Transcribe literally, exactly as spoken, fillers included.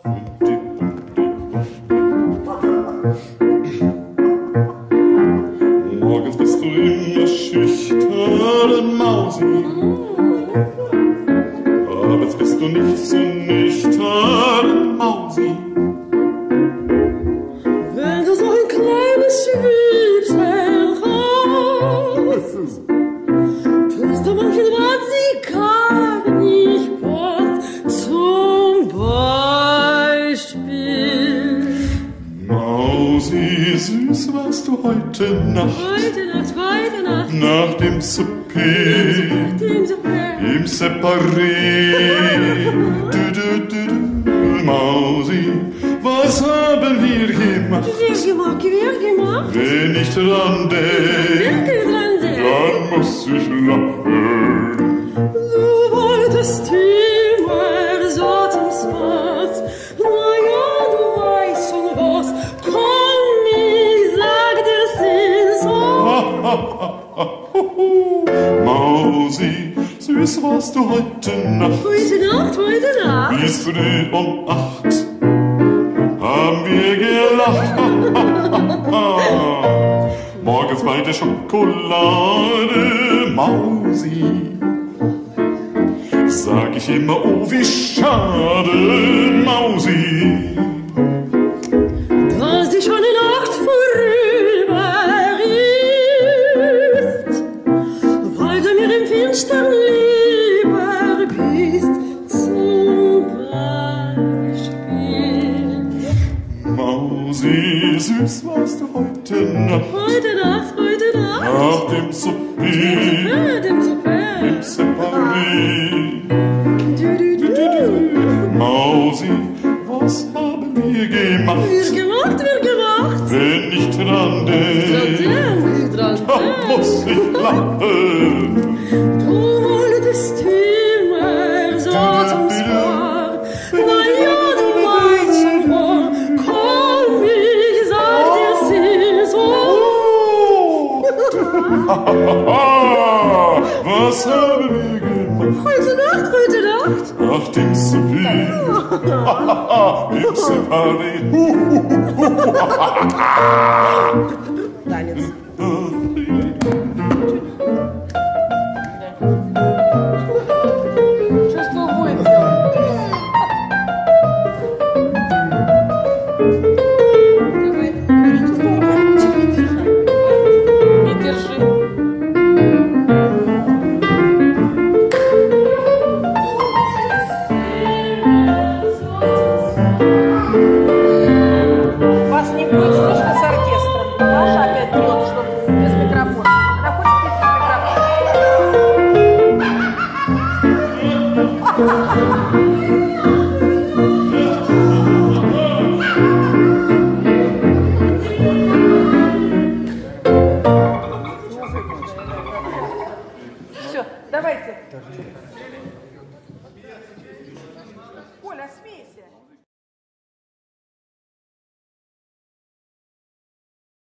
Morgens bist du immer schüchtern, Mausi. Abends bist du nicht so nüchtern, Mausi. Wenn du so ein kleines Schwiebs heraus, tust du manchen Rat sie gar nicht passt. Zum Beispiel: Mausi, süß warst du heute Nacht. Heute Nacht, heute Nacht. Nach dem Souper. Dem Souper. Im Separé. Du, du, du, du. Mausi, was haben wir gemacht? Wir gemacht, wir gemacht. Wenn ich dran denk, dann muss ich lachen. Du wolltest immer so zum Spaß. Na ja, du weißt schon was. Komm, ich sag dir's so. Mausi, süß warst du heute Nacht. Heute Nacht, heute Nacht. Bis früh um acht haben wir gelacht. Morgens bei der Schokolade, Mausi, sag ich immer, oh wie schade, Mausi, dass die schöne Nacht vorüber ist, weil du mir im Finstern lieber bist, zum Beispiel. Mausi, süß warst du heute Nacht. Heute Nacht, heute Nacht. Nach dem Souper, Dem Souper. im Separé. Du, du, du. Mausi, was haben wir gemacht? Wir gemacht, wir gemacht. Wenn ich dran denk, Dran, dran, dann muss ich lachen. Du wolltest immer so zum Spar. Na ja, du weißt schon wohl. Komm, ich sag dir's so. Was haben wir gemacht? Heute Nacht, heute Nacht. Nach dem Souper, im Separé. Танец. Чувство будет делать. Давай, не держи. Вас не будет слышно с оркестром. Маша опять врет, что без микрофона. Она хочет быть без микрофона. Все, давайте. Коля, смейся.